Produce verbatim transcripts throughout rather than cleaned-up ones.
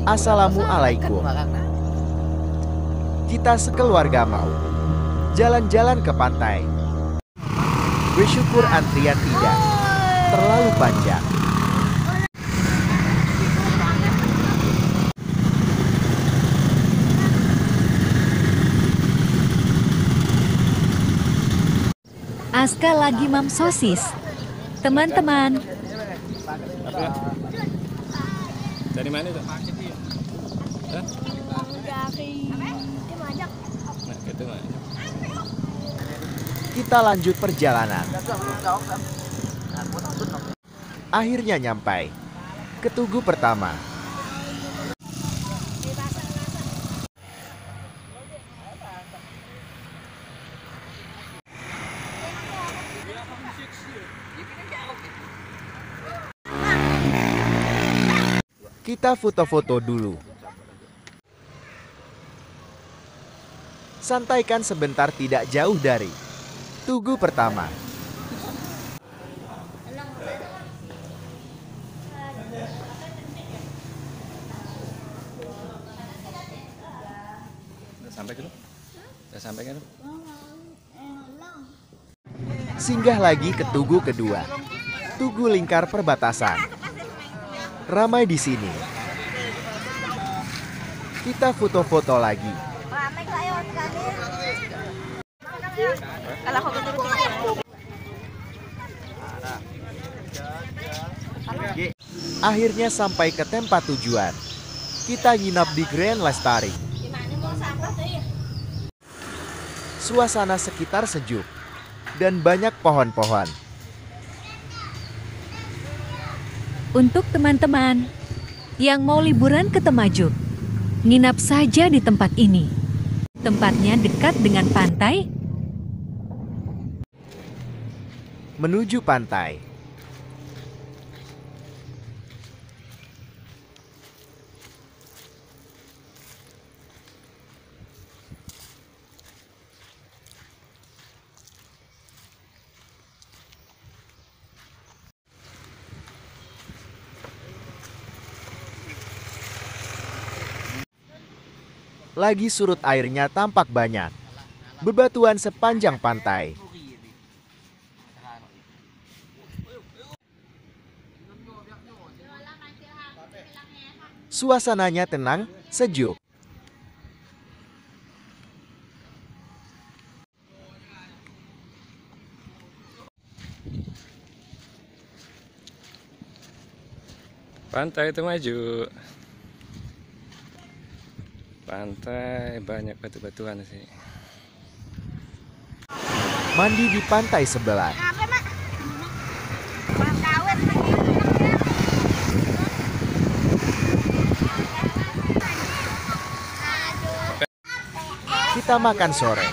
Assalamualaikum. Kita sekeluarga mau jalan-jalan ke pantai. Bersyukur antrian tidak terlalu panjang. Aska lagi mam sosis. Teman-teman. Dari mana itu? Hah? Nah, gitu mah. Kita lanjut perjalanan. Akhirnya nyampai ke tugu pertama. Kita foto-foto dulu. Santaikan sebentar tidak jauh dari tugu pertama. Udah sampai ke lu? Udah sampai kan lu? Singgah lagi ke tugu kedua. Tugu lingkar perbatasan. Ramai di sini. Kita foto-foto lagi. Akhirnya sampai ke tempat tujuan. Kita nginap di Grand Lestari. Suasana sekitar sejuk dan banyak pohon-pohon. Untuk teman-teman yang mau liburan ke Temajuk, nginap saja di tempat ini. Tempatnya dekat dengan pantai. Menuju pantai. Lagi surut airnya tampak banyak. Bebatuan sepanjang pantai. Suasananya tenang, sejuk. Pantai Temajuk. Pantai banyak batu-batuan sih. Mandi di pantai sebelah. Kita makan sore.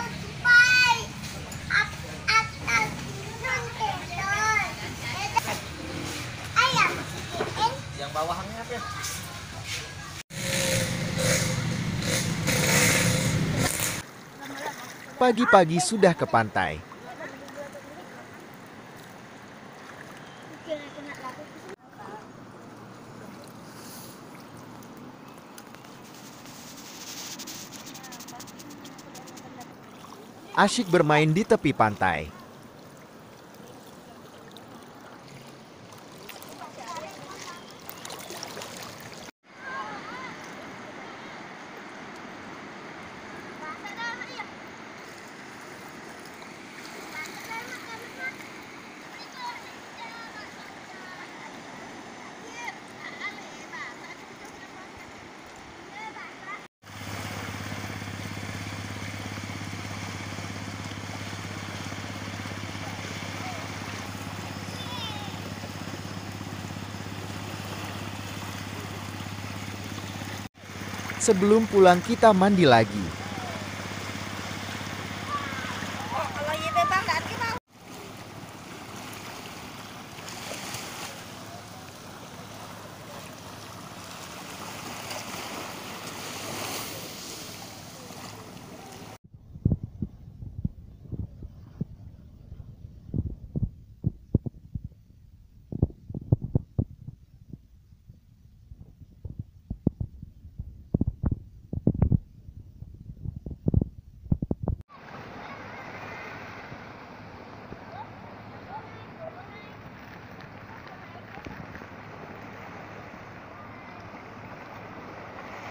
Yang bawahnya apa? Pagi-pagi sudah ke pantai. Asyik bermain di tepi pantai. Sebelum pulang kita mandi lagi.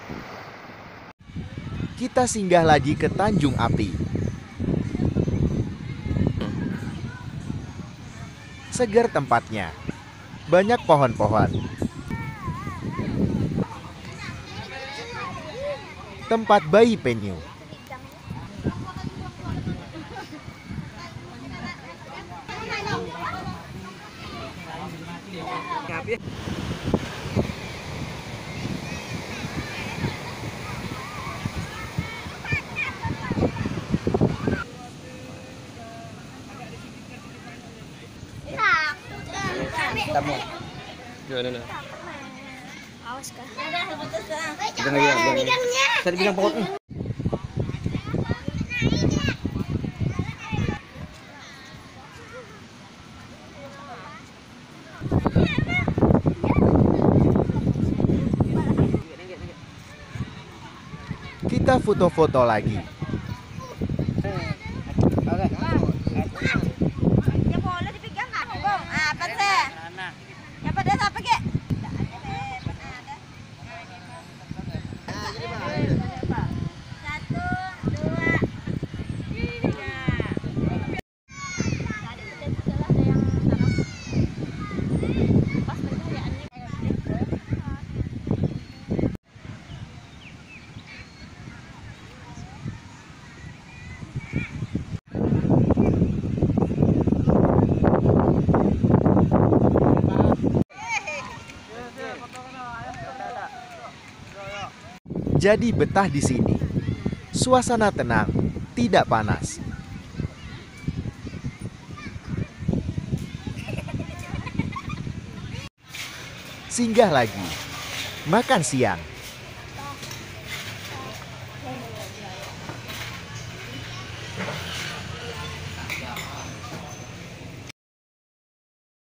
Kita singgah lagi ke Tanjung Api. Segar tempatnya. Banyak pohon-pohon. Tempat bayi penyu. Gimana nah? Awas kah? Pegang lagi, pegang lagi. Saya pegang pokoknya. Kita foto-foto lagi. Ya boleh dipegang nggak? Bong, ah, apa sih? Ya pada apa kek? Satu, dua, tiga. Jadi betah di sini. Suasana tenang, tidak panas. Singgah lagi. Makan siang.